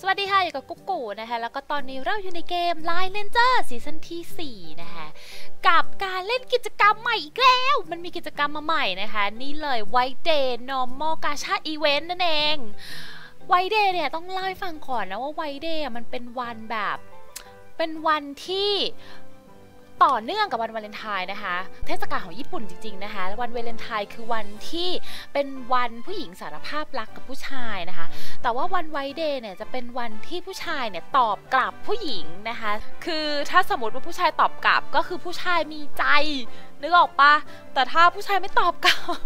สวัสดีค่ะอยู่กับกุ๊กกูนะคะแล้วก็ตอนนี้เราอยู่ในเกม Line Ranger ซีซั่นที่4นะคะกับการเล่นกิจกรรมใหม่อีกแล้วมันมีกิจกรรมมาใหม่นะคะนี่เลย White Day Normal Gacha Event นั่นเอง White Day เนี่ยต้องเล่าให้ฟังก่อนนะว่า White Day มันเป็นวันแบบเป็นวันที่ต่อเนื่องกับวันวาเลนไทน์นะคะเทศกาลของญี่ปุ่นจริงๆนะคะวันวาเลนไทน์คือวันที่เป็นวันผู้หญิงสารภาพรักกับผู้ชายนะคะแต่ว่าวันไวท์เดย์เนี่ยจะเป็นวันที่ผู้ชายเนี่ยตอบกลับผู้หญิงนะคะคือถ้าสมมติว่าผู้ชายตอบกลับก็คือผู้ชายมีใจนึกออกปะแต่ถ้าผู้ชายไม่ตอบกลับ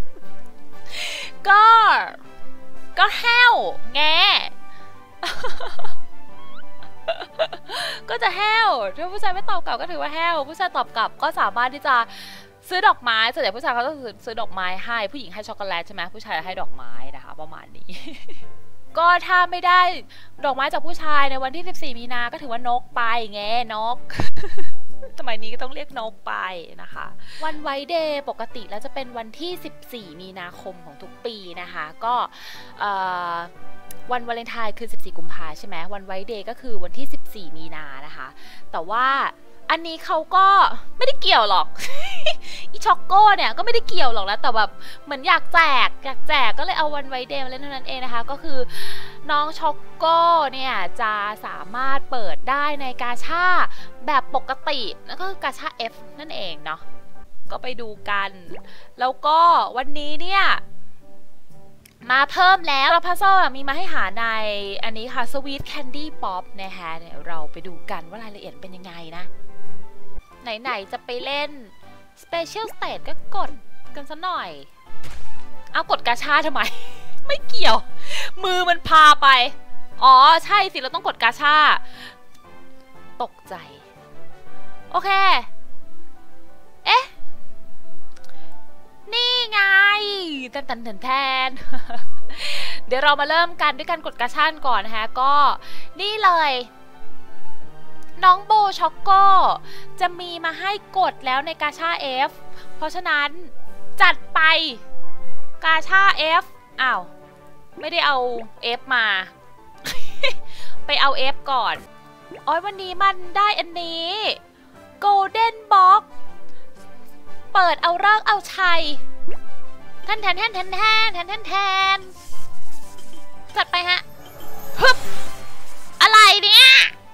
ก็แห้วแง ก็จะแห้วถ้าผู้ชายไม่ตอบกลับก็ถือว่าแห้วผู้ชายตอบกลับก็สามารถที่จะซื้อดอกไม้ส่วนใหญ่ผู้ชายเขาจะซื้อดอกไม้ให้ผู้หญิงให้ช็อกโกแลตใช่ไหมผู้ชายให้ดอกไม้นะคะประมาณนี้ ก็ถ้าไม่ได้ดอกไม้จากผู้ชายในวันที่14 มีนาก็ถือว่านกไปไงนก สมัยนี้ก็ต้องเรียกนกไปนะคะวันไวท์เดย์ปกติแล้วจะเป็นวันที่14 มีนาคมของทุกปีนะคะก็วันวาเลนไทน์คือ14 กุมภาใช่ไหมวันไวท์เดย์ก็คือวันที่14 มีนานะคะแต่ว่าอันนี้เขาก็ไม่ได้เกี่ยวหรอก อีช็อกโก้เนี่ยก็ไม่ได้เกี่ยวหรอกนะแต่แบบเหมือนอยากแจกก็เลยเอาวันไวท์เดย์มาเล่นเท่านั้นเองนะคะก็คือน้องช็อกโก้เนี่ยจะสามารถเปิดได้ในกาชาแบบปกติแล้วก็คือกาชา F นั่นเองเนาะก็ไปดูกันแล้วก็วันนี้เนี่ยมาเพิ่มแล้วพัซเซิลมีมาให้หาในอันนี้ค่ะ Sweet Candy Pop นะคะเดี๋ยวเราไปดูกันว่ารายละเอียดเป็นยังไงนะไหนๆจะไปเล่น Special Stage ก็กดกันซะหน่อยเอากดกาชาทำไม ไม่เกี่ยวมือมันพาไปอ๋อใช่สิเราต้องกดกาชาตกใจโอเคเอ๊ะนี่ไงแทน เดี๋ยวเรามาเริ่มกันด้วยการกดกาชาก่อนนะคะก็นี่เลยน้องโบช็อกโก้จะมีมาให้กดแล้วในกาชา F เพราะฉะนั้นจัดไปกาชา F อ้าวไม่ได้เอา F มา ไปเอา F ก่อนอ๋อวันนี้มันได้อันนี้ Golden Box เปิดเอาเลิกเอาชัยแทนจัดไปฮะฮึบอะไรเนี่ย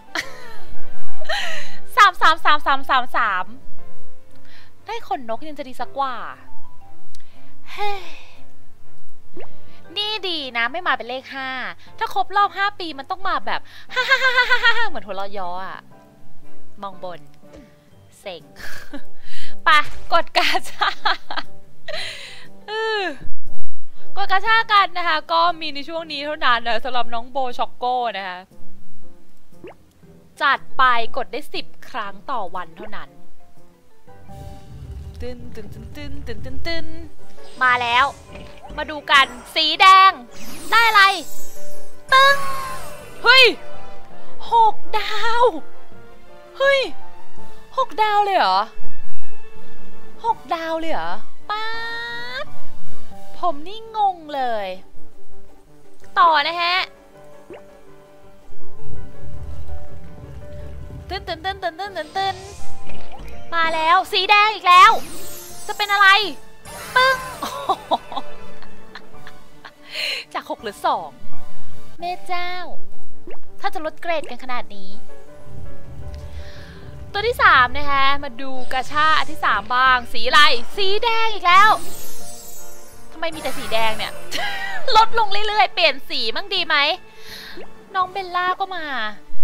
3 ได้ขนนกยังจะดีสักกว่าเฮ้นี่ดีนะไม่มาเป็นเลข5ถ้าครบรอบ5 ปีมันต้องมาแบบฮ่าเหมือนหัวเราะย้ออะมองบนเซ็งปะกดกาชากดกาชากันนะคะก็มีในช่วงนี้เท่านั้นนะสำหรับน้องโบช็อกโก้นะคะจัดไปกดได้10 ครั้งต่อวันเท่านั้นตึนมาแล้วมาดูกันสีแดงได้อะไรตึ้งเฮ้ย6 ดาวเฮ้ย6 ดาวเลยเหรอ6 ดาวเลยเหรอป๊าดผมนี่งงเลยต่อนะฮะตึนมาแล้วสีแดงอีกแล้วจะเป็นอะไรปึ้ง จาก6 หรือ 2แม่เจ้าถ้าจะลดเกรดกันขนาดนี้ตัวที่3นะคะมาดูกาชาอันที่3บ้างสีอะไรสีแดงอีกแล้วทำไมมีแต่สีแดงเนี่ย ลดลงเรื่อยๆเปลี่ยนสีมั่งดีไหมน้องเบลล่าก็มา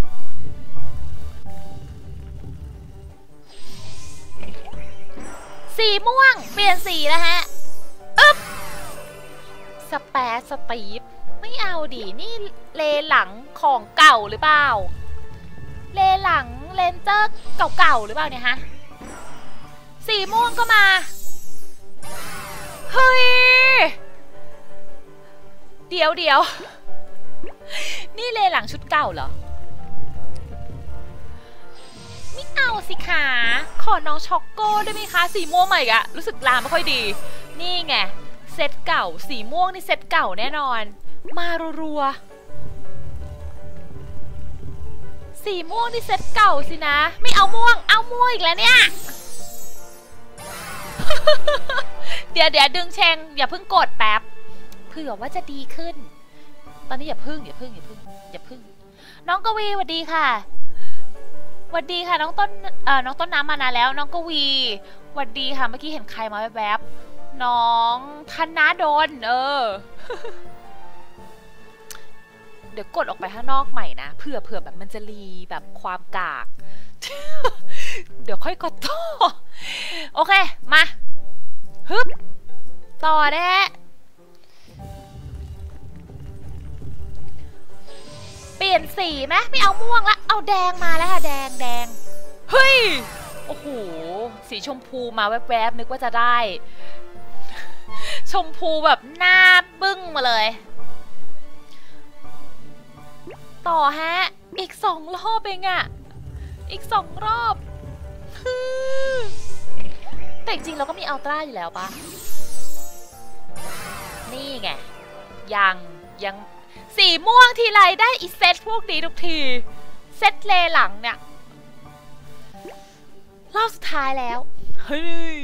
สีม่วงเปลี่ยนสีแล้วฮะอึ๊บสเปซสตีฟไม่เอาดินี่เลหลังของเก่าหรือเปล่าเลหลังเลนเจอร์เก่าๆหรือเปล่าเนี่ยฮะสีม่วงก็มาเฮ้ยเดี๋ยวนี่เลหลังชุดเก่าเหรอไม่เอาสิคะขอน้องช็อกโก้ได้ไหมคะสีม่วงใหม่อะรู้สึกลาไม่ค่อยดีนี่ไงเซตเก่าสีม่วงนี่เซตเก่าแน่นอนมารัวๆสีม่วงที่เซตเก่าสินะไม่เอาม่วงเอาม่วงอีกแล้วเนี่ย เดี๋ยวดึงเชงอย่าเพิ่งกดแป๊บเผื่อว่าจะดีขึ้นตอนนี้อย่าพึ่งน้องกวีสวัสดีค่ะสวัสดีค่ะน้องต้นน้ำมานานแล้วน้องกวีสวัสดีค่ะเมื่อกี้เห็นใครมาแวบๆน้องธนาดลเดี๋ยวกดออกไปข้างนอกใหม่นะเผื่อแบบมันจะรีแบบความกาก เดี๋ยวค่อยกดต่อโอเคมาฮึบต่อนะฮะเปลี่ยนสีไหมไม่เอาม่วงละเอาแดงมาแล้วค่ะแดงเฮ้ยโอ้โหสีชมพูมาแวบๆนึกว่าจะได้ชมพูแบบหน้าบึ้งมาเลยต่อฮะอีก2 รอบเองอะอีก2 รอบแต่จริงเราก็มีอัลตร้าอยู่แล้วปะนี่ไงยังสีม่วงทีไรได้อีเซตพวกนี้ทุกทีเซตเลหลังเนี่ยรอบสุดท้ายแล้วเฮ้ย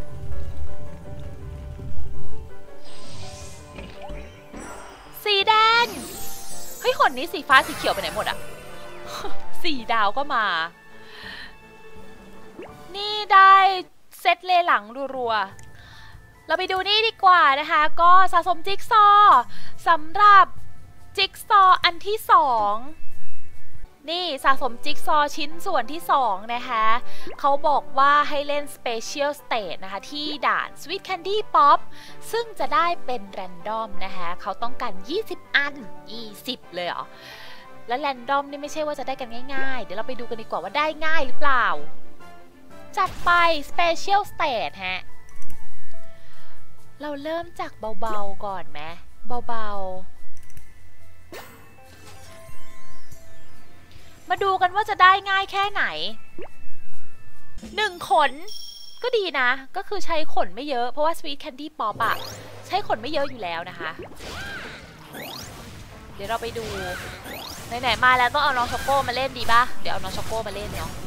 สีแดงเฮ้ยคนนี้สีฟ้าสีเขียวไปไหนหมดอะสีดาวก็มานี่ได้เซตเลหลังรัวๆเราไปดูนี่ดีกว่านะคะก็สะสมจิ๊กซอสำหรับจิ๊กซออันที่2นี่สะสมจิ๊กซอชิ้นส่วนที่2นะคะเขาบอกว่าให้เล่น Special Stage นะคะที่ด่าน Sweet Candy Pop ซึ่งจะได้เป็นแรนดอมนะคะเขาต้องการ20 อัน20เลยเหรอและแรนดอมนี่ไม่ใช่ว่าจะได้กันง่ายๆเดี๋ยวเราไปดูกันดีกว่าว่าได้ง่ายหรือเปล่าจัดไป Special Stage ฮะเราเริ่มจากเบาๆก่อนไหมเบาๆมาดูกันว่าจะได้ง่ายแค่ไหน1 ขนก็ดีนะก็คือใช้ขนไม่เยอะเพราะว่า Sweet Candy Pop อะใช้ขนไม่เยอะอยู่แล้วนะคะเดี๋ยวเราไปดูไหนๆมาแล้วต้องเอาน้องช็อกโก้มาเล่นดีป่ะเดี๋ยวเอาน้องช็อกโก้มาเล่นเนาะ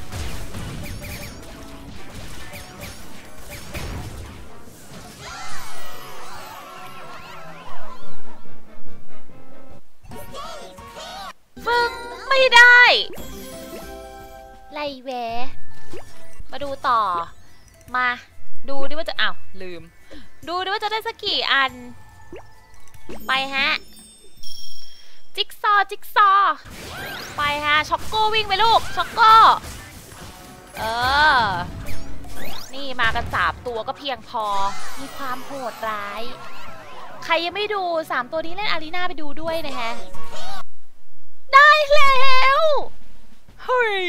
ฟึ่งไม่ได้ไล่แวมาดูต่อมาดูดิว่าจะอ้าวลืมดูดิว่าจะได้สักกี่อันไปฮะจิ๊กซอไปฮะช็อกโก้วิ่งไปลูกช็อกโก้นี่มากัน3 ตัวก็เพียงพอมีความโหดร้ายใครยังไม่ดู3 ตัวนี้เล่นอารีนาไปดูด้วยนะฮะได้แล้วเฮ้ย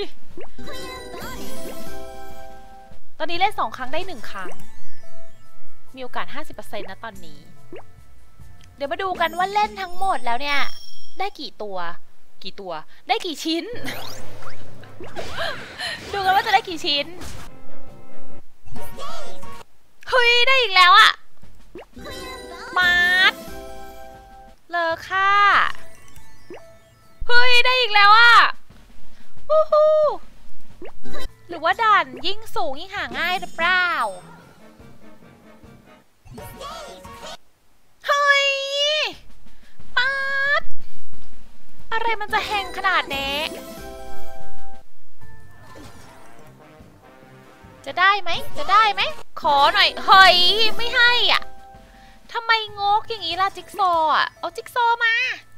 ตอนนี้เล่น2 ครั้งได้1 ครั้งมีโอกาส 50% นะตอนนี้เดี๋ยวมาดูกันว่าเล่นทั้งหมดแล้วเนี่ยได้กี่ตัวได้กี่ชิ้น ดูกันว่าจะได้กี่ชิ้นเฮ้ยได้อีกแล้วอะมาร์ทเลอค่าเฮ้ยได้อีกแล้วอะวู้ฮู้หรือว่าด่านยิ่งสูงยิ่งหาง่ายหรือเปล่าเฮ้ยป๊าดอะไรมันจะแหงขนาดนี้จะได้ไหมขอหน่อยเฮ้ยไม่ให้อ่ะทำไมงกอย่างนี้ล่ะจิ๊กซออ่ะเอาจิ๊กซอมา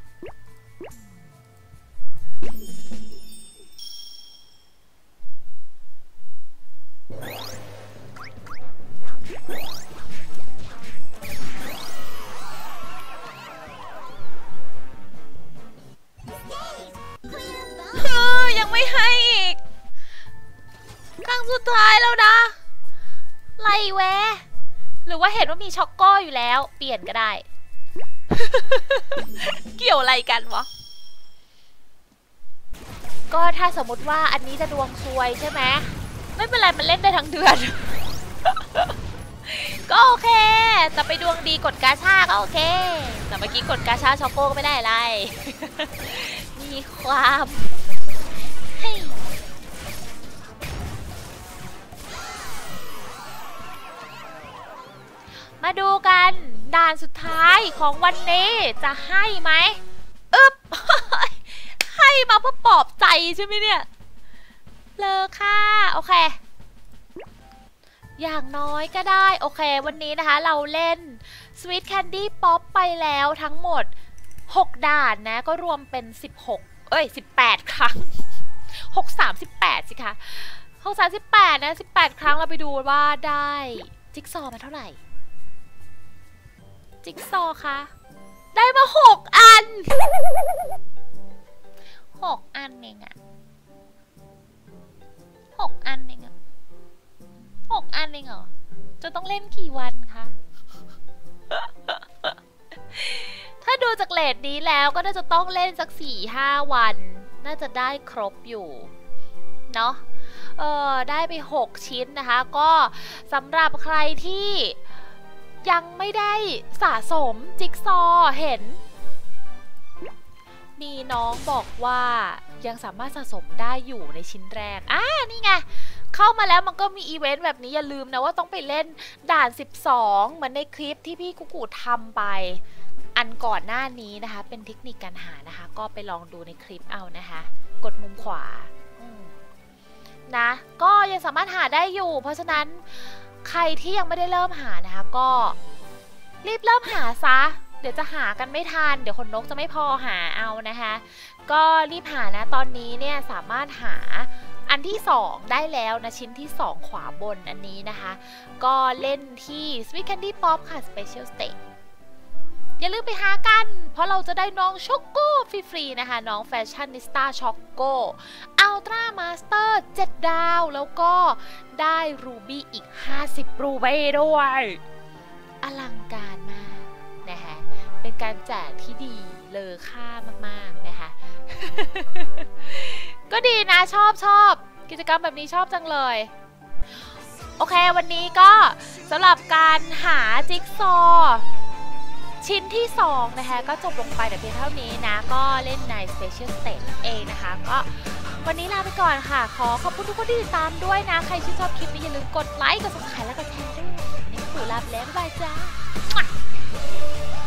ยังไม่ให้อีกครั้งสุดท้ายแล้วนะไล่แวหรือว่าเห็นว่ามีช็อกโก้อยู่แล้วเปลี่ยนก็ได้ เกี่ยวอะไรกันวะก็ถ้าสมมติว่าอันนี้จะดวงซวยใช่ไหมไม่เป็นไรมันเล่นได้ทั้งเดือน ก็โอเคแต่ไปดวงดีกดกาชาก็โอเคแต่เมื่อกี้กดกาชาช็อกโก้ก็ไม่ได้อะไร มีความมาดูกันด่านสุดท้ายของวันนี้จะให้ไหมอึ๊บ ให้มาเพื่อปลอบใจใช่ไหมเนี่ยเลอค่ะโอเคอย่างน้อยก็ได้โอเควันนี้นะคะเราเล่น Sweet Candy Pop ไปแล้วทั้งหมด6ด่านนะก็รวมเป็น18ครั้ง6 3 18สิคะ6 3 18นะ18ครั้งเราไปดูว่าได้จิ๊กซอว์มาเท่าไหร่จิ๊กซอว์คะได้มา6 อัน6 อันเองอะ6 อันเองอะ6 อันเองเหรอจะต้องเล่นกี่วันคะถ้าดูจากเรทนี้แล้วก็น่าจะต้องเล่นสัก 4-5 วันน่าจะได้ครบอยู่เนาะได้ไป6 ชิ้นนะคะก็สำหรับใครที่ยังไม่ได้สะสมจิ๊กซอว์เห็นมีน้องบอกว่ายังสามารถสะสมได้อยู่ในชิ้นแรกนี่ไงเข้ามาแล้วมันก็มีอีเวนต์แบบนี้อย่าลืมนะว่าต้องไปเล่นด่าน12เหมือนในคลิปที่พี่กุกูทำไปอันก่อนหน้านี้นะคะเป็นเทคนิคการหานะคะก็ไปลองดูในคลิปเอานะคะกดมุมขวานะก็ยังสามารถหาได้อยู่เพราะฉะนั้นใครที่ยังไม่ได้เริ่มหานะคะก็รีบเริ่มหาซะเดี๋ยวจะหากันไม่ทันเดี๋ยวคนนกจะไม่พอหาเอานะคะก็รีบหานะตอนนี้เนี่ยสามารถหาอันที่2ได้แล้วนะชิ้นที่2ขวาบนอันนี้นะคะก็เล่นที่ Sweet Candy Pop ค่ะ Special Stage อย่าลืมไปหากันเพราะเราจะได้น้องช็อกโกฟรีๆนะคะน้องแฟชั่นนิสต้าช็อกโกอัลตร้ามาสเตอร์7 ดาวแล้วก็ได้รูบี้อีก50รูบี้ด้วยอลังการมากนะคะเป็นการแจกที่ดีเลอค่ามากๆนะคะ ก็ดีนะชอบกิจกรรมแบบนี้ชอบจังเลยโอเควันนี้ก็สำหรับการหาจิ๊กซอว์ชิ้นที่2นะคะก็จบลงไปแต่เพียงเท่านี้นะก็เล่นใน Special Stage เองนะคะก็วันนี้ลาไปก่อนค่ะขอขอบคุณทุกคนที่ติดตามด้วยนะใครชื่นชอบคลิปนี้อย่าลืมกดไลค์กด Subscribe และกดแชร์ด้วยวันนี้กูลาไปแล้วบ๊ายบายจ้า